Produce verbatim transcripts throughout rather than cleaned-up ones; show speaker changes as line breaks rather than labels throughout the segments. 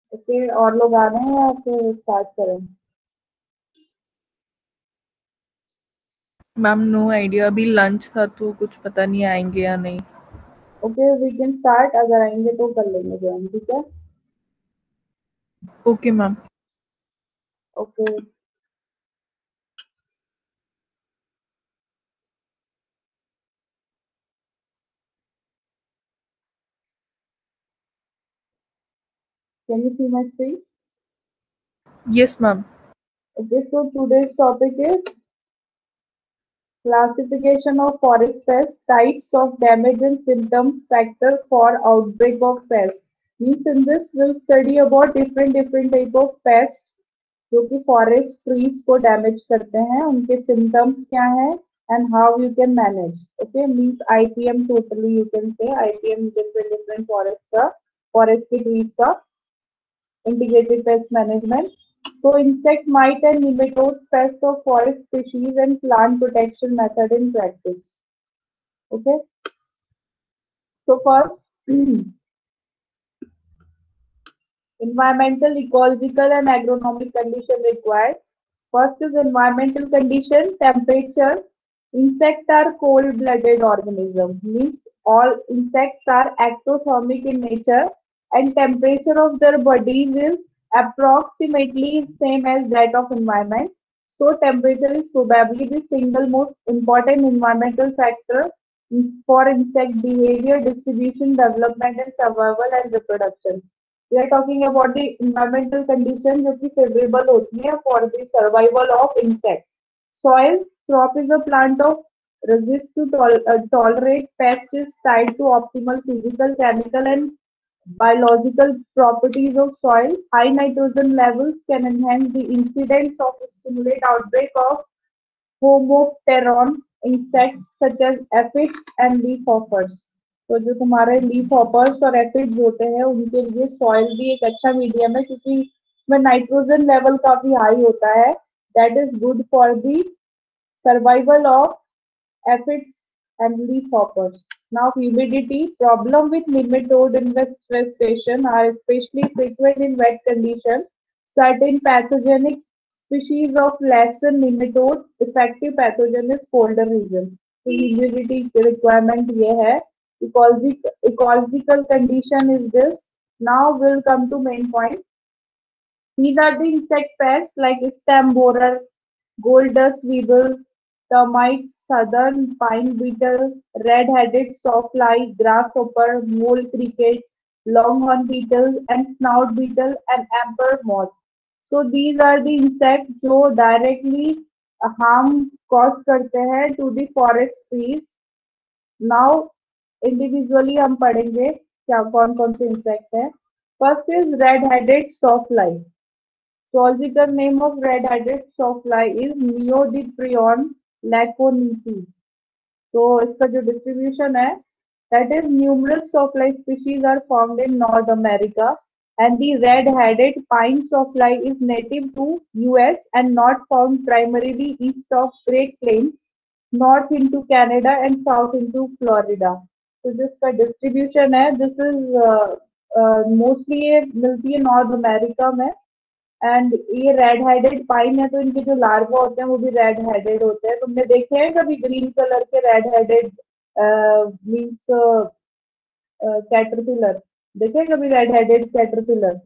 Okay, और लोग आ रहे हैं या फिर स्टार्ट करें?
मैम नो आइडिया, अभी लंच था तो कुछ पता नहीं आएंगे या नहीं।
ओके, वी कैन स्टार्ट, अगर आएंगे तो कर लेंगे ज्वाइन, ठीक है?
Okay ma'am.
Okay, can you see my screen?
Yes ma'am.
Okay, so today's topic is classification of forest pests, types of damage and symptoms, factor for outbreak of pest. Means in this we'll study about different different type of pest जो कि forest trees को damage करते हैं, उनके symptoms क्या है and how you can manage. Okay, means IPM totally you can say IPM different different forest का, forest के ट्रीज का integrated pest management. So insect, mite and nematode pests of forest species and plant protection method in practice. Okay. So first, environmental, ecological and agronomic condition required. First is environmental condition, temperature. Insects are cold-blooded organisms. Means all insects are ectothermic in nature and temperature of their bodies is approximately same as that of environment. So temperature is probably the single most important environmental factor for insect behavior, distribution, development and survival and reproduction. We are talking about the environmental condition जो कि favorable होती है for the survival of insect. Soil, crop is a plant of resist to tol uh, tolerate pest is tied to optimal physical, chemical and biological properties of soil. High nitrogen levels can enhance the incidence of stimulate outbreak of homopteron insects such as aphids and leafhoppers. तो जो तुम्हारे leaf hoppers और aphids होते हैं उनके लिए soil भी एक अच्छा मीडियम है, क्योंकि इसमें नाइट्रोजन लेवल काफी हाई होता है. That is good for the survival of aphids and leafhoppers. Now, humidity problem with nematode infestation are especially frequent in wet conditions. Certain pathogenic species of lesser nematodes, effective pathogen is colder region. So, humidity requirement ये है. Ecological, ecological condition is this. Now, we'll come to main point. These are the insect pests like stem borer, gold dust weevil, termites, southern pine beetle, red-headed sawfly, grasshopper, mole cricket, longhorn beetle, and snout beetle, and emperor moth. So these are the insects जो directly harm cause करते हैं to the forest trees. Now individually हम पढ़ेंगे क्या कौन कौन से insect हैं. First is red-headed sawfly. Zoological name of red-headed sawfly is Neodyprion laconici. तो इसका जो distribution है, that is numerous sawfly species are found in North America, and the red-headed pine sawfly is native to U S and not found primarily east of Great Plains, north into Canada and south into Florida. तो जिसका distribution है, this is uh, uh, mostly ये मिलती है North America में. And ये red headed pine है, तो इनके जो लार्वा होते हैं वो भी रेड हेडेड होते हैं. तुमने देखे हैं कभी ग्रीन कलर के रेड हेडेड मीन्स कैटरपिलर? देखे हैं कभी रेड हेडेड कैटरपिलर?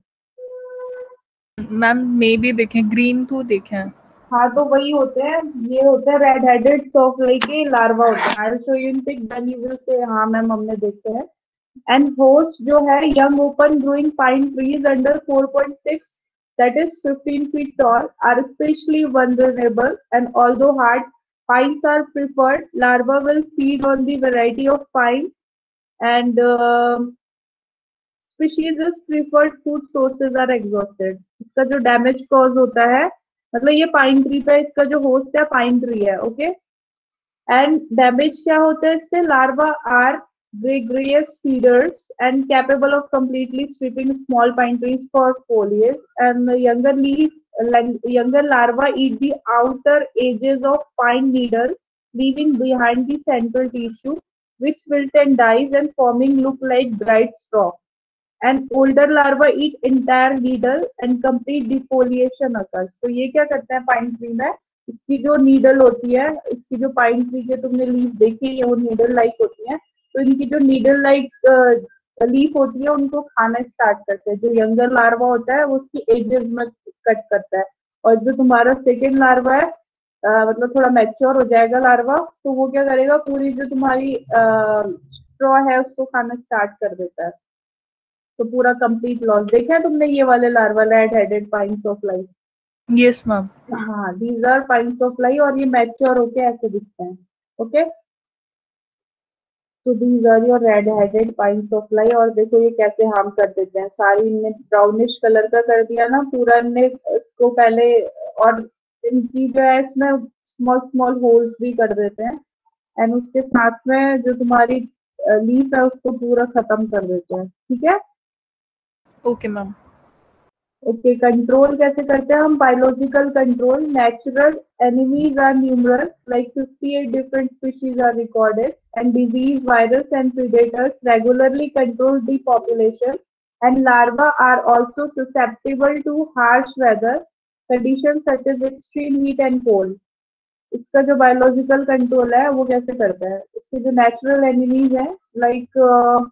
मैम मे भी देखें, ग्रीन तो देखे हैं.
हाँ, तो वही होते हैं, ये होते हैं रेड हेडेड सॉफ्टलाई के लार्वा होते हैं. I will show you in pic, then you will say हाँ मैम हमने देखे हैं. एंड होस्ट जो है young open growing pine trees under four point six, that is fifteen feet tall, are especially vulnerable, and although hard pines are preferred, larvae will feed on the variety of pine and uh, species preferred food sources are exhausted. इसका जो damage cause होता है, मतलब ये pine tree पे इसका जो host है पाइन ट्री है. ओके, एंड डैमेज क्या होता है इससे? Larva are gregarious feeders and capable of completely stripping small pine trees for foliage, and the younger leaf younger larvae eat the outer edges of pine needle, leaving behind the central tissue, which wilt and dies and forming look like dried straw. And older larva eat entire needle and complete defoliation occurs। तो ये क्या करते हैं pine tree में, इसकी जो needle होती है, इसकी जो पाइन ट्री के तुमने लीफ देखी है वो नीडल लाइक होती है, तो इनकी जो नीडल लाइक लीफ होती है उनको खाना स्टार्ट करते हैं। जो यंगर लार्वा होता है वो उसकी एजेस में कट करता है, और जो तुम्हारा सेकेंड लार्वा है Uh, मतलब थोड़ा मैच्योर हो जाएगा लार्वा, तो वो क्या करेगा, पूरी जो तुम्हारी स्ट्रॉ है उसको खाना स्टार्ट कर देता है। तो पूरा कंप्लीट लॉस। देखा है तुमने ये वाले larva, red headed pine sawfly?
Yes ma'am.
हाँ, these are pine sawfly, और ये मैच्योर होके ऐसे दिखते हैं। ओके, तो these are your red headed pine sawfly. और देखो ये कैसे हार्म कर देते हैं, सारी इनने ब्राउनिश कलर का कर दिया ना पूरा इनने इसको पहले, और इनकी जो है इसमें स्मॉल स्मॉल होल्स भी कर देते हैं, एंड उसके साथ में जो तुम्हारी लीफ है उसको पूरा खत्म कर देते हैं। ठीक है,
ओके मैम।
ओके, कंट्रोल कैसे करते हैं हम? Biological control. Natural enemies are numerous, like fifty-eight different species are recorded, and disease, virus and predators regularly control the population, and larvae are also susceptible to harsh weather conditions such as extreme heat and cold। इसका जो biological control है वो कैसे करता है? इसके जो natural enemies है, लाइक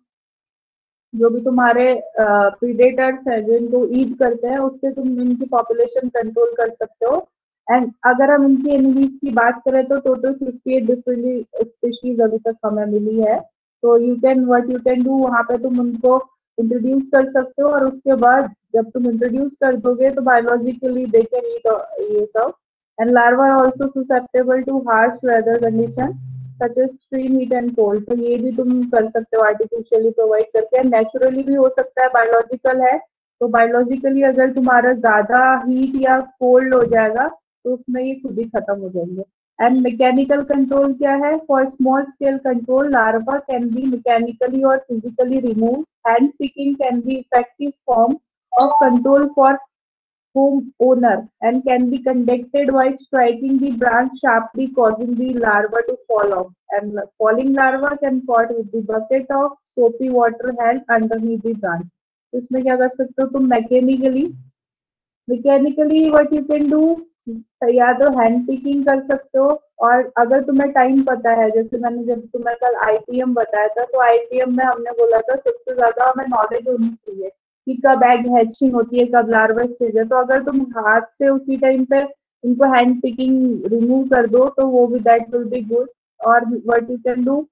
जो भी तुम्हारे प्रीडेटर्स है जो इनको ईट करते हैं, उससे तुम इनकी पॉपुलेशन कंट्रोल कर सकते हो। एंड अगर हम इनकी एनिमीज की बात करें तो टोटल अट्ठावन डिफरेंट स्पीशीज अभी तक हमें मिली है। तो you can what you can do, वहां पे तुम उनको इंट्रोड्यूस कर सकते हो, और उसके बाद जब तुम इंट्रोड्यूस कर दोगे तो बायोलॉजिकली दे कैन ईट ये सब। And larva are also susceptible to harsh weather condition such as extreme heat and cold. तो ये भी तुम कर सकते हो आर्टिफिशियली प्रोवाइड करके। नेचुरली भी हो सकता है, बायोलॉजिकल है तो बायोलॉजिकली अगर तुम्हारा ज्यादा हीट या कोल्ड हो जाएगा तो उसमें ये खुद ही खत्म हो जाएंगे। एंड मैकेनिकल कंट्रोल क्या है? For small scale control larva can be mechanically और physically remove. Hand picking can be effective form of control for homeowner and can be conducted while striking the branch sharply, causing the larva to fall off. And falling larva can caught with the bucket of soapy water held underneath the branch. तो इसमें क्या कर सकते हो तुम? Mechanically mechanically what you can do, या तो hand picking कर सकते हो, और अगर तुम्हें टाइम पता है, जैसे मैंने जब तुम्हें कल आईपीएम बताया था, तो आईपीएम में हमने बोला था सबसे ज्यादा हमें नॉलेज होनी चाहिए कि कब एग हैचिंग होती है, कब लार्वा स्टेज है। तो अगर तुम हाथ से उसी टाइम पे उनको हैंड पिकिंग रिमूव कर दो तो वो भी दैट विल बी गुड। और what you can do,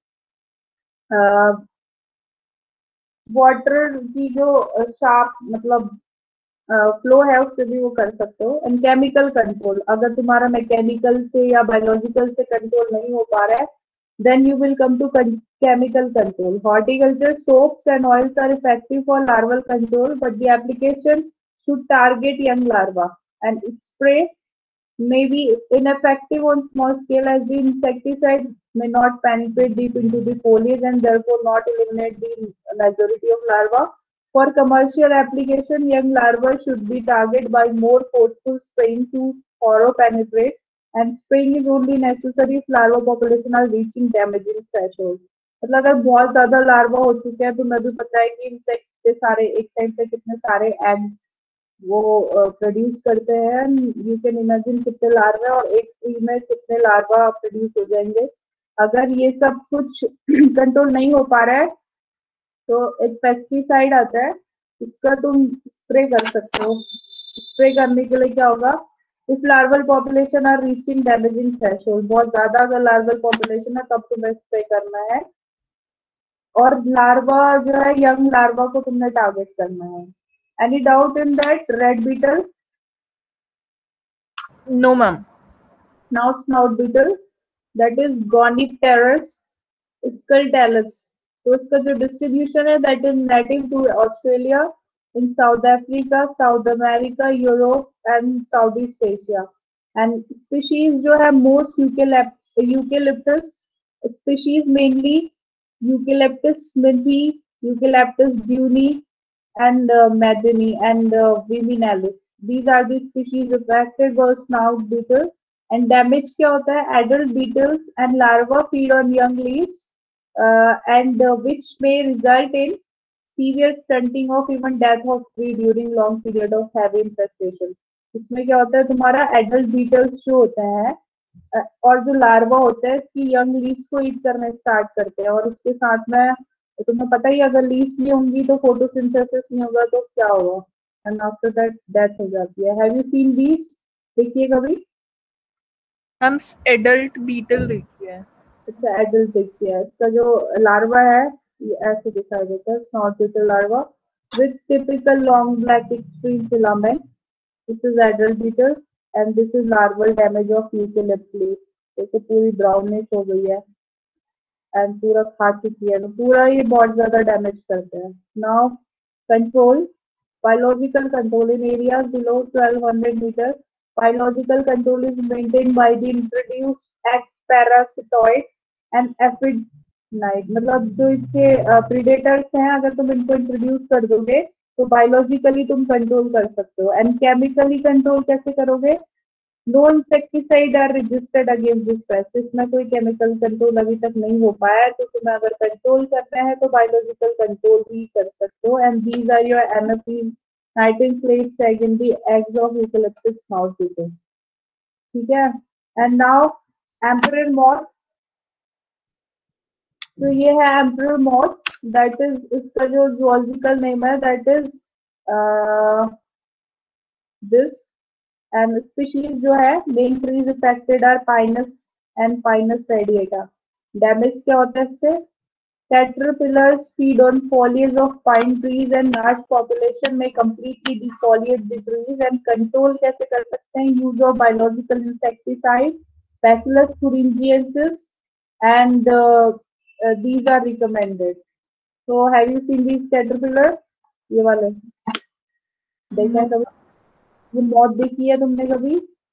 water की जो शार्प मतलब फ्लो है उससे भी वो कर सकते हो। एंड केमिकल कंट्रोल, अगर तुम्हारा मैकेनिकल से या बायोलॉजिकल से कंट्रोल नहीं हो पा रहा है, then you will come to chemical control. Horticulture soaps and oils are effective for larval control, but the application should target young larvae. And spray may be ineffective on small scale as the insecticide may not penetrate deep into the foliage and therefore not eliminate the majority of larvae. For commercial application, young larvae should be targeted by more forceful spraying to thorough penetrate, and spraying is only necessary if larva population are reaching damaging threshold। मतलब अगर बहुत ज्यादा larva हो चुके हैं, तो मैं भी पता है कि इंसेक्ट के सारे एक टाइम पे कितने सारे एग्स वो प्रोड्यूस uh, करते हैं। यू कैन इमेजिन कितने लार्वा और एक ट्री में कितने लार्वा प्रोड्यूस हो जाएंगे। अगर ये सब कुछ कंट्रोल नहीं हो पा रहा है तो एक पेस्टिसाइड आता है, उसका तुम स्प्रे कर सकते हो। स्प्रे करने के लिए क्या होगा, if larval population are reaching damaging threshold, बहुत ज्यादा अगर लार्वल पॉपुलेशन है तब तुम्हें स्प्रे करना है। और लार्वा जो है, यंग लार्वा को तुमने टारगेट करना है। Any doubt in that? Red beetle?
No ma'am.
Now snout beetle, that is gonipterus scutellatus. तो इसका जो डिस्ट्रीब्यूशन है that is native to Australia, in South Africa, South America, Europe and South East Asia. And species जो है most eucalyptus species, mainly eucalyptus smithii, eucalyptus dunnii and uh, Madini and uh, Viminalis. These are the species affected by snout beetle. And damage क्या होता है? Adult beetles and larvae feed on young leaves uh, and uh, which may result in severe stunting of even death of tree during long period of heavy infestation. इसमें क्या होता है, तुम्हारा adult Beatles जो होते हैं अ, और जो लार्वा होता है इसकी यंग लीव्स को ईट करना स्टार्ट करते हैं, और उसके साथ में तो तुम्हें पता ही है, अगर लीव्स नहीं होंगी तो फोटोसिंथेसिस नहीं होगा तो क्या होगा, एंड आफ्टर दैट डेथ हो जाती है। Have you seen these? देखिए कभी।
हम एडल्ट बीटल देखी है।
अच्छा, एडल्ट देखिए, इसका जो लार्वा है ये ऐसे दिखाई देता है, snout beetle larva with typical long black extreme filament. This is adult beetle and this is larval damage of eucalyptus leaf. देखो पूरी ब्राउनिश हो गई है एंड पूरा खा चुकी है, तो पूरा ये बहुत ज्यादा डैमेज करते हैं। Now control, biological control in areas below twelve hundred meters. Biological control is maintained by the introduced egg parasitoid and aphid nitens. मतलब जो इसके प्रीडेटर्स हैं अगर तुम इनको इंट्रोड्यूस कर दोगे तो बायोलॉजिकली तुम कंट्रोल कर सकते हो। एंड केमिकली कंट्रोल कैसे करोगे? No insecticide are registered against this pest. इसमें कोई केमिकल कंट्रोल अभी तक नहीं हो पाया है, तो तुम्हें अगर कंट्रोल करना है तो बायोलॉजिकल कंट्रोल ही कर सकते हो। And these are your anaphes, nitens flex egg in the eggs of eucalyptus snout beetle. ठीक है। And now emperor moth. तो ये है एम्परर मॉथ, दैट इज, इसका जो जूलॉजिकल नेम है that is this. And species जो है main trees affected are pinus and pinus radiata. Damage क्या होता है इससे? Caterpillars feed on foliage of pine trees and large population may completely defoliate the trees। and control कैसे कर सकते हैं? use of biological insecticide, Bacillus thuringiensis, and uh, uh, these are recommended। so have you seen these caterpillar? ये वाले देखा है कभी? ये मौत देखी है तुमने कभी?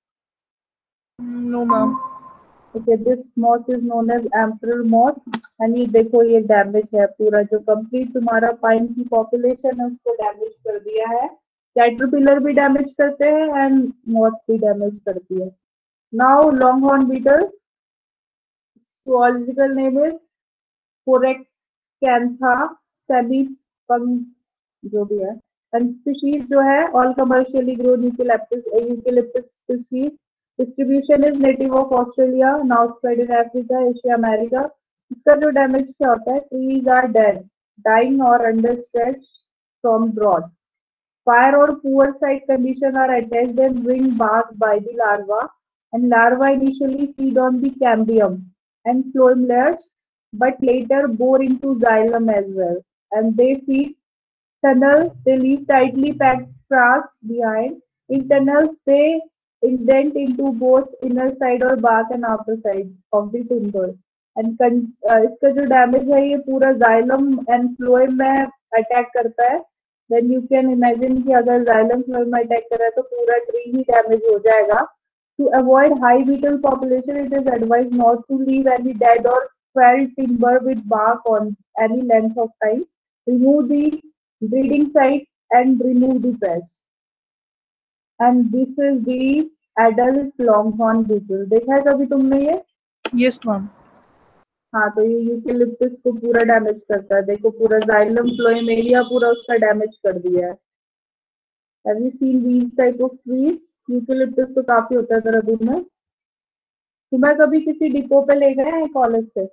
No ma'am.
Okay, this moth is known as emperor moth। And ये देखो ये डैमेज है पूरा, जो कंप्लीट तुम्हारा पाइन की पॉपुलेशन है उसको डैमेज कर दिया है। कैटरपिलर भी डैमेज करते हैं एंड मॉथ भी डैमेज करती है। Now long horn beetle, zoological name is Porexcantha semipunk, जो भी है। एंड स्पीशीज जो है all commercially grown eucalyptus eucalyptus species. Distribution is native of Australia, now spread in Africa, Asia, America. इसका जो डैमेज क्या होता है? Trees are dead, dying or under stress from drought. Fire or poor site condition are attached and bring bark by the larva, and larvae initially feed on the cambium and phloem layers, but later bore into xylem as well. And they feed tunnel, they leave tightly packed frass behind. In tunnels, they indent into both inner side or bark and outer side of the timber. And इसका जो damage है ये पूरा xylem and phloem में attack करता है। Then you can imagine कि अगर जाइलम फ्लोएम में अटैक कर रहा है तो पूरा ट्री ही डैमेज हो जाएगा। To avoid high beetle population it is advise not to leave any dead और felled timber with bark on any length of time. Remove the breeding site and remove the pest. And this is the adult longhorn beetle। देखा है कभी तुमने ये?
Yes ma'am.
हाँ, तो ये eucalyptus को पूरा डैमेज करता है। देखो पूरा जाइलम फ्लोएम एरिया पूरा उसका डैमेज कर दिया है। Have you seen these type of trees? Eucalyptus तो काफी होता है देहरादून में। तुम्हें कभी किसी डिपो पे ले गए हैं कॉलेज से?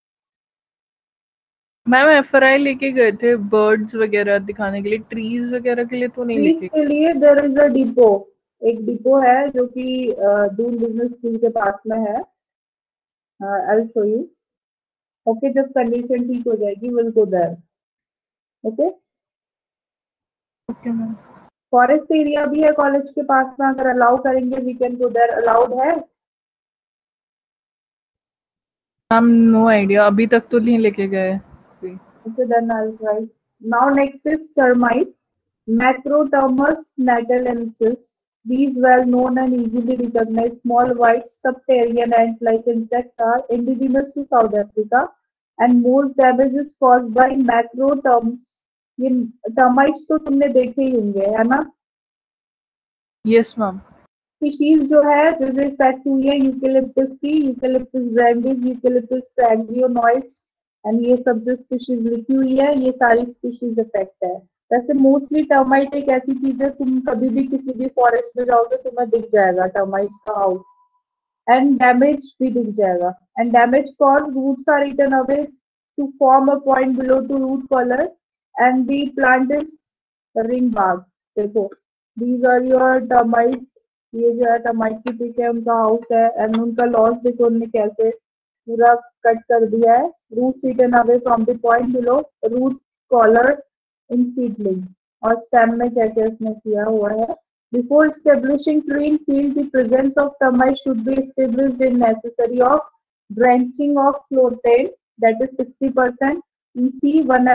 मैम एफ आर आई लेके गए थे बर्ड्स वगैरह दिखाने के लिए, ट्रीज वगैरह के लिए तो नहीं
ट्रीज
लेके
के लिए देयर इज अ डिपो, एक डिपो है जो कि दून बिजनेस स्कूल के पास में है। I will show you. Okay, जब कंडीशन ठीक हो जाएगी will go there. Okay,
okay ma'am.
Forest area भी है कॉलेज के पास में, अगर अलाउ करेंगे we can go there. Allowed है?
मैम नो आइडिया, अभी तक तो नहीं लेके गए।
Okay, then I'll try. Now next is termite, Macrotermus natalensis. These well-known and easily recognized small white subterranean ant-like insects are indigenous to South Africa, and most damage is caused by Macrotermus। ये termites तो तुमने देखे ही होंगे, है ना?
Yes ma'am.
Species जो है जो इफेक्ट हुई है यूकेलिप्टस की, eucalyptus grandis, eucalyptus fraxinoides, and ये सब जो स्पीशीज लिखी हुई है ये सारी स्पीशीज इफेक्ट है। वैसे मोस्टली टर्माइट एक ऐसी चीज है, तुम कभी भी किसी भी फॉरेस्ट में जाओगे तुम्हें दिख जाएगा टर्माइट्स का हाउस, एंड डैमेज भी दिख जाएगा। And damage cause roots are eaten away to form a point below to root collar and the plant is ringbarked. देखो दीज आर योर टर्माइट, ये जो है टर्माइट की पिक है, उनका हाउस है एंड उनका लॉस देखो उन्होंने कैसे पूरा कट कर दिया है। Root eaten away from the point below root collar in seedling, और स्टेम में क्या क्या इसने किया हुआ है। Before establishing tree in field, the presence of termites should be established in necessary of drenching of chlorine, that is sixty percent, E C one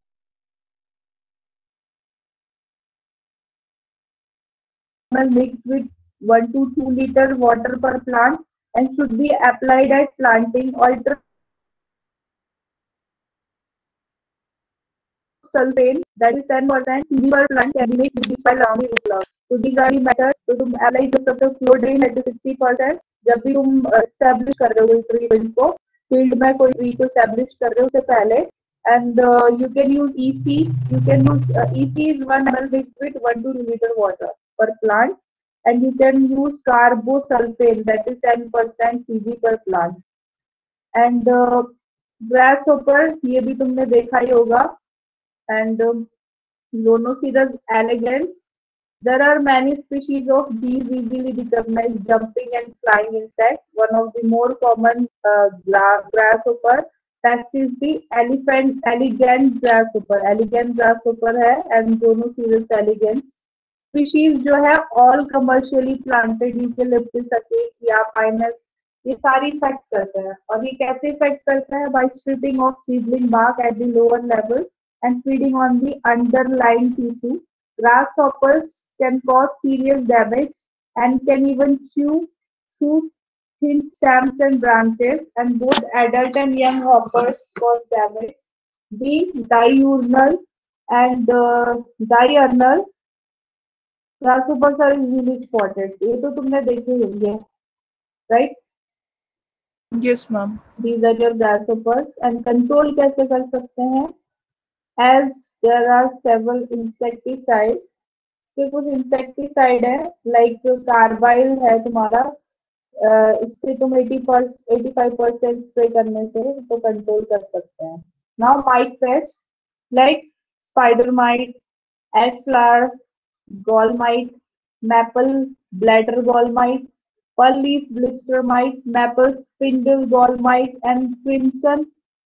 milliliter mixed with one to two liter water per plant and should be applied at planting. Alter sulfane, that is ten percent C B per plant can be made with this by allowing root log. तो these are the methods. तो तुम apply कर सकते हो फ्लोड्रेन eight sixty percent जब भी तुम establish कर रहे हो ट्री को, फील्ड में कोई ट्री को एस्टेब्लिश कर रहे हो उससे पहले। And you can use EC, you can use EC is one ml mixed with one two litre water per plant, and you can use carbosulfan that is ten percent CG per plant. And grasshopper ये भी तुमने देखा ही होगा, and um, Zonocidus elegans. There are many species of these easily recognized jumping and flying insects. One of the more common uh, gra- grasshopper pest is the elephant elegant grasshopper. Elegant grasshopper है and Zonocidus elegans. Species जो है all commercially planted eucalyptus, acacia, pinus, ये सारी effect करते हैं। और ये कैसे इफेक्ट करता है? By stripping of seedling bark at the lower level and feeding on the underlying tissue. Grasshoppers can cause serious damage and can even chew through thin stems and branches, and both adult and young hoppers cause damage. The diurnal and uh, diurnal grasshoppers are easily spotted. ये तो तुमने देखे होंगे, right?
Yes, ma'am.
These are your grasshoppers. And control कैसे कर सकते हैं? As there are several insecticides, इसके कुछ इंसेक्टिसाइड है लाइक कार्बाइल है तुम्हारा, uh, इससे तुम एटी फाइव परसेंट स्प्रे करने से तो कंट्रोल कर सकते हैं। Now mite pest like spider mite, egg flower gall mite, maple bladder gall mite, pearl leaf blister mite, maple spindle gall mite and crimson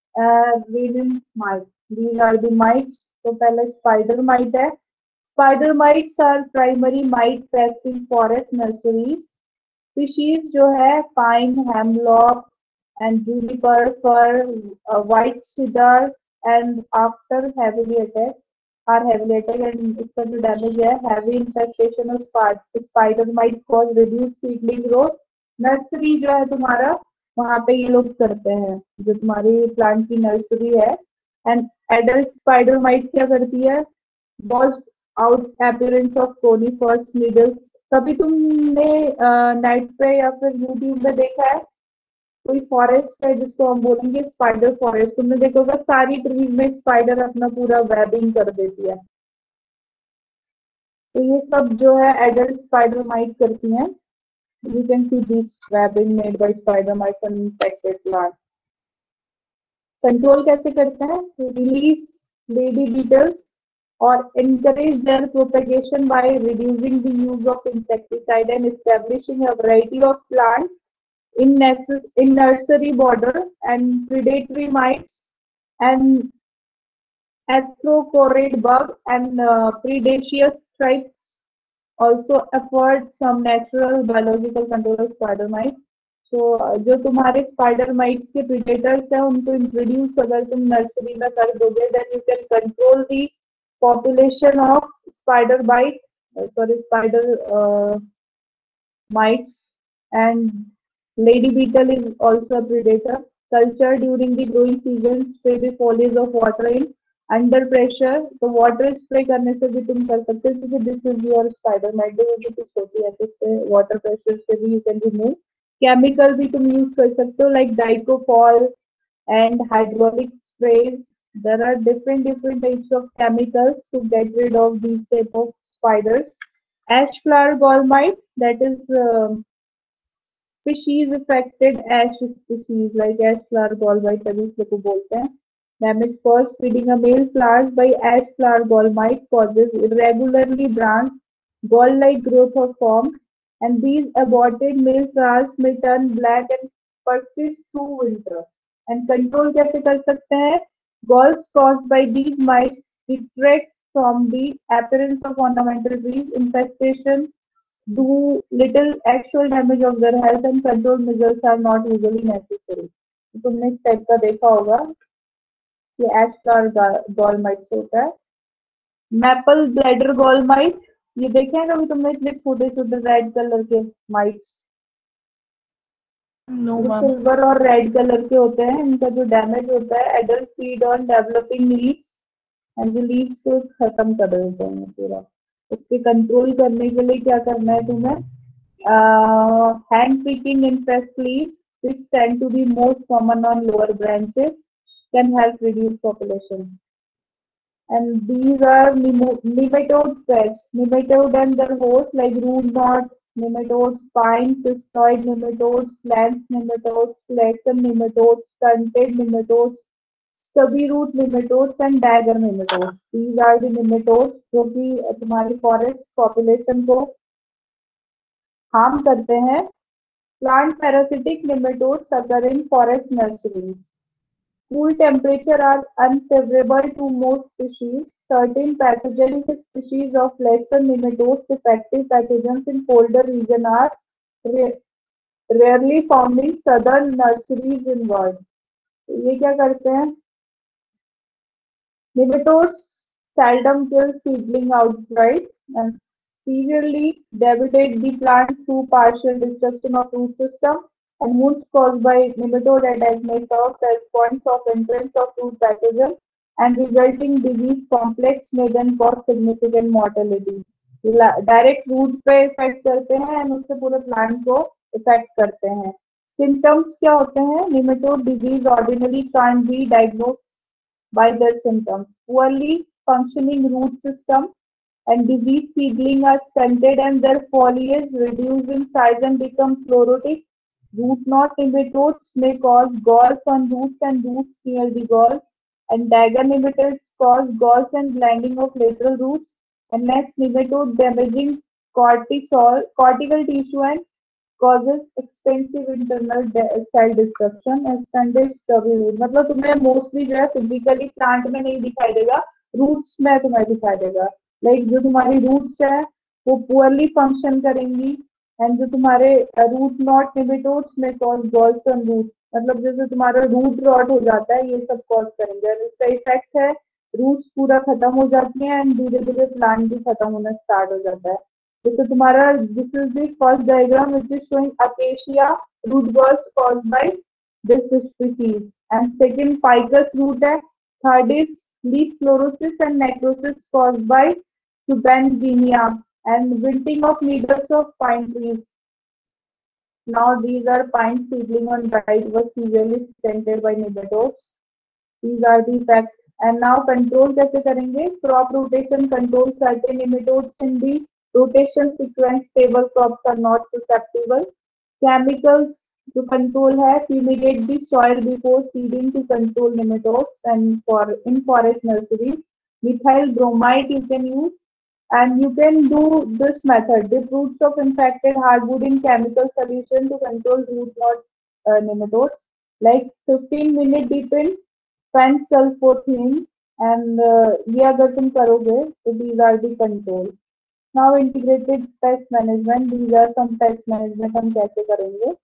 erineum mite. These are the mites. तो पहले spider mite है। Spider mites are primary mite pest in forest nurseries. Species जो है pine, hemlock and juniper, fir, white cedar and after heavily attack are heavily attack, and इसका जो damage है heavy infestation of spider mite cause reduce seedling growth. Nursery जो है तुम्हारा वहां पे ये लोग करते हैं, जो तुम्हारी प्लांट की नर्सरी है। एंड एडल्ट स्पाइडर माइट क्या करती है? Bust out appearance of conifers needles. कभी तुमने नेट पे या फिर यूट्यूब में देखा है कोई फॉरेस्ट है जिसको हम बोलेंगे स्पाइडर फॉरेस्ट, तुमने देखा होगा सारी ट्रीज में स्पाइडर अपना पूरा वेबिंग कर देती है। तो ये सब जो है एडल्ट स्पाइडर माइट करती हैं। You can see this webbing made by spider mite on infected plant. Control कैसे करते हैं? रिलीज लेडी बीटल्स और encourage their propagation by reducing the use of insecticide and establishing a variety of plants in, necess- in nursery border, and predatory mites and acrocorate bug and uh, predaceous stripes also afford some natural biological control of spider mites. तो जो तुम्हारे spider mites के predators हैं उनको introduce अगर तुम nursery में कर दोगे, then you can control the population of spider bite, uh, sorry, spider uh, mites, and lady beetle is also a predator. Culture during the growing season, spray the foliage of water in under pressure. तो water spray करने से भी तुम कर सकते हो क्योंकि this is your spider mite जो कुछ होती है तो उससे water pressure से भी you can remove. Chemical भी तुम use कर सकते हो like dicofol, and hydraulic sprays. There are different different types of chemicals to get rid of these type of spiders. Ash flower gall mite, that is um species affected ash species like ash flower gall mite तभी इसको बोलते हैं. Damage caused feeding a male flowers by ash flower gall mite causes irregularly branched gall-like growth of form, and these aborted male flowers may turn black and persist through winter. And control कैसे कर सकते हैं? Galls caused by these mites detract from the appearance of ornamental trees. Infestation do little actual damage of their health, and control measures are not usually necessary. तो तुमने इस type का देखा होगा कि एश फ्लावर गॉल माइट से होता है. Maple bladder gall might, ये देखे हैं कभी तुमने इतने छोटे छोटे रेड कलर के माइट्स?
नो
जो
मैम.
सिल्वर और रेड कलर के होते हैं, इनका जो डैमेज होता है, adult feed on developing leaves and जो लीव्स को खत्म कर देते हैं पूरा. इसके कंट्रोल करने के लिए क्या करना है तुम्हें? Hand picking infest leaves, which tend to be most common on lower branches, can help reduce population. And these are nematode pests. Nematode and their hosts like root knot nematodes, pine cystoid nematodes, lance nematodes, lesson nematodes, stunted nematodes, stubby root nematodes and dagger nematodes. These are the nematodes जो कि तुम्हारी forest population को harm करते हैं. Plant parasitic nematodes occur in forest nurseries. Cool temperatures are unfavorable to most species. Certain pathogenic species of lesser nematodes, effective pathogens in colder regions, are rarely found in southern nurseries in world. ये क्या करते हैं? Nematodes seldom kill seedling outright and severely devastate the plant through partial destruction of root system. And wounds caused by nematode attack may serve as points of entrance of root pathogen, and resulting disease complex may then cause significant mortality. Direct root पे effect करते हैं and उससे पूरे plant को effect करते हैं. Symptoms क्या होते हैं? Nematode disease ordinary can't be diagnosed by their symptoms. Poorly functioning root system and diseased seedling are stunted and their foliage reduce in size and become chlorotic. Root knot nematodes may cause galls on roots and roots near the galls, and dagger nematodes cause galls and blinding of lateral roots, and nest nematode damaging cortisol, cortical tissue and causes extensive internal cell destruction and stunted stubby root. मतलब तुम्हें mostly जो है physically plant में नहीं दिखाई देगा, roots में तुम्हें दिखाई देगा. लाइक like, जो तुम्हारी रूट्स है वो पुअरली फंक्शन करेंगी एंड जो तुम्हारे रूट नॉट नेमेटोड्स में कॉज गॉल्स ऑन रूट, मतलब जैसे तुम्हारा रूट रॉट हो जाता है, ये सब कॉज करेंगे. और इसका इफेक्ट है रूट्स पूरा खत्म हो जाती हैं एंड धीरे धीरे प्लांट भी खत्म होना स्टार्ट हो जाता है. जैसे तुम्हारा this is the first diagram which is showing acacia root galls caused by this species, and second ficus root है. Third is leaf chlorosis and necrosis caused by Tubangenia and wilting of needles of pine trees. Now these are pine seedling on right was severely stunted by nematodes. These are the facts. And now control कैसे करेंगे? Crop rotation control certain nematodes in the rotation sequence. Stable crops are not susceptible. Chemicals to control है fumigate the soil before seeding to control nematodes, and for in forest nurseries methyl bromide you can use, and you can do this method. Dip roots of infected hardwood in chemical solution to control root knot uh, nematodes, like fifteen minute dip in fensulfothion and ये अगर तुम करोगे तो these are the control. Now integrated pest management, these are some pest management हम कैसे करेंगे.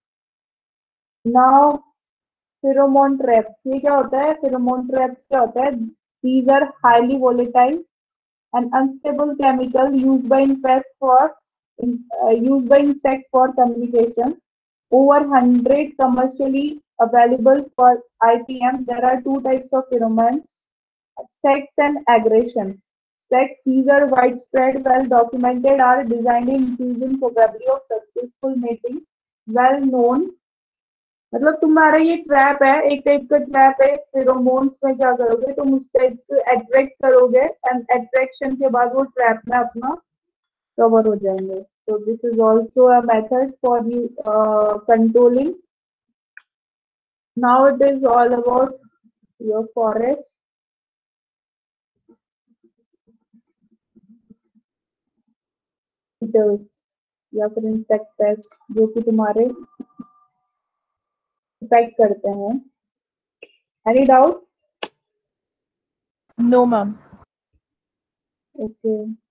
Now pheromone traps, ये क्या होता है? Pheromone traps क्या होता है? These are highly volatile and unstable chemical used by insects for uh, used by insect for communication. Over one hundred commercially available for I P M. There are two types of pheromones, sex and aggression. Sex, these are widespread, well documented, are designed in increasing probability of successful mating, well known मतलब तुम्हारा ये trap है, एक type का trap है। Pheromones में क्या करोगे तुम, उस टाइप अट्रैक्ट करोगे एंड अट्रैक्शन के बाद वो ट्रैप में अपना कवर हो जाएंगे। So this is also a method for you uh, controlling. Now it is all about your forest. Eaters या फिर insect pests जो कि तुम्हारे इफेक्ट करते हैं। Any doubt?
No, ma'am.
Okay.